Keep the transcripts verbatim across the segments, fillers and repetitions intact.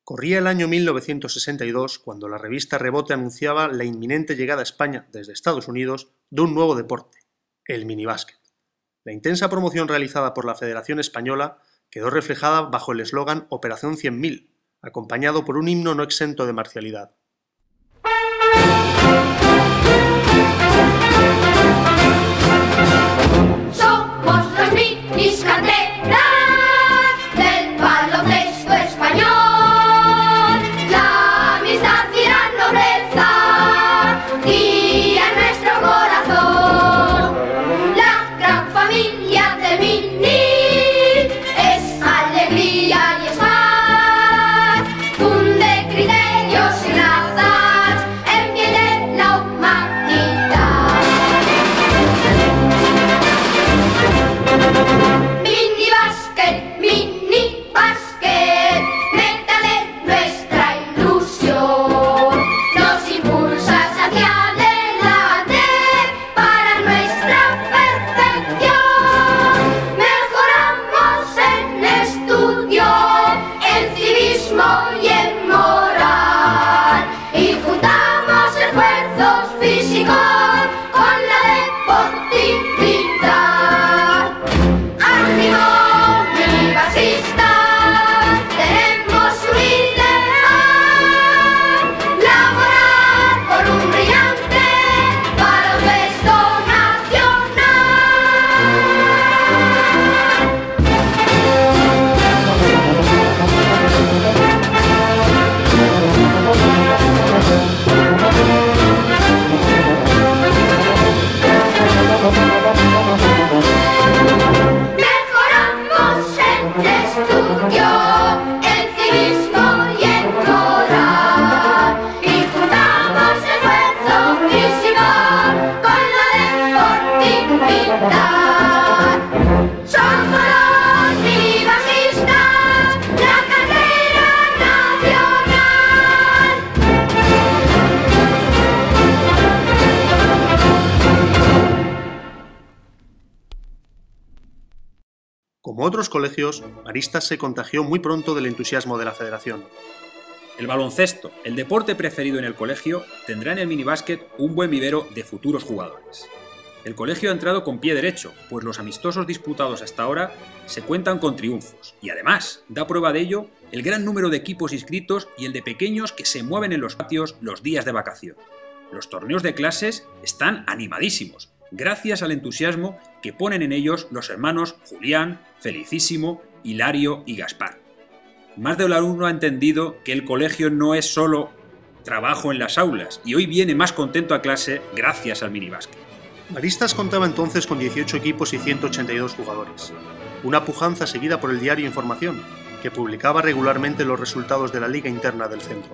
Corría el año mil novecientos sesenta y dos cuando la revista Rebote anunciaba la inminente llegada a España desde Estados Unidos de un nuevo deporte, el minibásquet. La intensa promoción realizada por la Federación Española quedó reflejada bajo el eslogan Operación cien mil, acompañado por un himno no exento de marcialidad. Somos los minis canteras del baloncesto español. La amistad y la nobleza guían nuestro corazón. La gran familia del mini es alegría y es paz. Funde criterios y razas en bien de la humanidad. Mini básquet, mini básquet, metal en nuestra ilusión. Nos impulsas hacia adelante para nuestra perfección. Mejoramos en estudio, en civismo y en moral. Y juntamos esfuerzos físicos con la deportividad. ¡Ánimo, minibasquistas! Tenemos un ideal: laborar por un brillante baloncesto Mejoramos en estudio, en civismo y en moral. Y juntamos esfuerzo físico con la deportividad. Somos los minibasquistas, la carrera nacional. Como otros colegios, Maristas se contagió muy pronto del entusiasmo de la Federación. El baloncesto, el deporte preferido en el colegio, tendrá en el minibásquet un buen vivero de futuros jugadores. El colegio ha entrado con pie derecho, pues los amistosos disputados hasta ahora se cuentan con triunfos, y además da prueba de ello el gran número de equipos inscritos y el de pequeños que se mueven en los patios los días de vacación. Los torneos de clases están animadísimos, gracias al entusiasmo que ponen en ellos los hermanos Julián, Felicísimo, Hilario y Gaspar. Más de un alumno ha entendido que el colegio no es solo trabajo en las aulas y hoy viene más contento a clase gracias al minibásquet. Maristas contaba entonces con dieciocho equipos y ciento ochenta y dos jugadores. Una pujanza seguida por el diario Información, que publicaba regularmente los resultados de la liga interna del centro.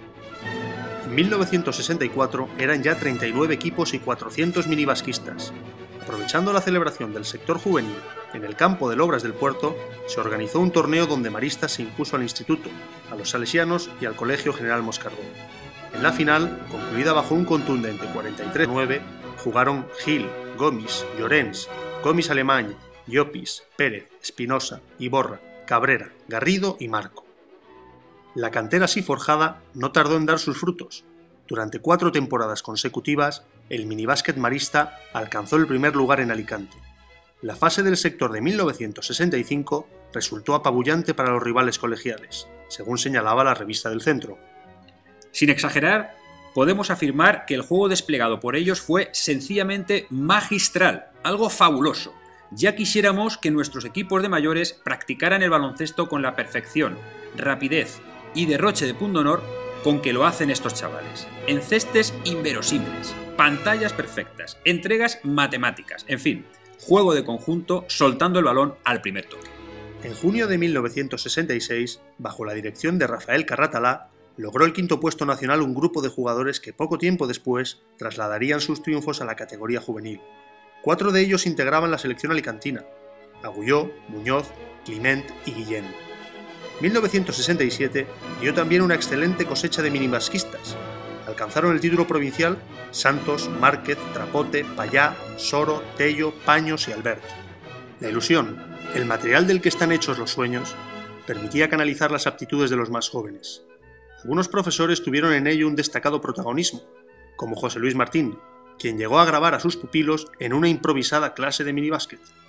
En mil novecientos sesenta y cuatro eran ya treinta y nueve equipos y cuatrocientos minibasquistas. Aprovechando la celebración del sector juvenil en el campo de Obras del Puerto, se organizó un torneo donde Maristas se impuso al instituto, a los salesianos y al Colegio General Moscardó. En la final, concluida bajo un contundente cuarenta y tres a nueve, jugaron Gil, Gomis, Llorens, Gomis Alemany, Llopis, Pérez, Espinosa, Iborra, Cabrera, Garrido y Marco. La cantera así forjada no tardó en dar sus frutos. Durante cuatro temporadas consecutivas, el minibásquet marista alcanzó el primer lugar en Alicante. La fase del sector de mil novecientos sesenta y cinco resultó apabullante para los rivales colegiales, según señalaba la revista del centro. Sin exagerar, podemos afirmar que el juego desplegado por ellos fue sencillamente magistral, algo fabuloso. Ya quisiéramos que nuestros equipos de mayores practicaran el baloncesto con la perfección, rapidez y derroche de pundonor con que lo hacen estos chavales. Encestes inverosímiles, pantallas perfectas, entregas matemáticas, en fin, juego de conjunto soltando el balón al primer toque. En junio de mil novecientos sesenta y seis, bajo la dirección de Rafael Carratalá, logró el quinto puesto nacional un grupo de jugadores que poco tiempo después trasladarían sus triunfos a la categoría juvenil. Cuatro de ellos integraban la selección alicantina: Agulló, Muñoz, Climent y Guillén. mil novecientos sesenta y siete dio también una excelente cosecha de minibasquistas. Alcanzaron el título provincial Santos, Márquez, Trapote, Payá, Soro, Tello, Paños y Albert. La ilusión, el material del que están hechos los sueños, permitía canalizar las aptitudes de los más jóvenes. Algunos profesores tuvieron en ello un destacado protagonismo, como José Luis Martín, quien llegó a grabar a sus pupilos en una improvisada clase de minibásquet.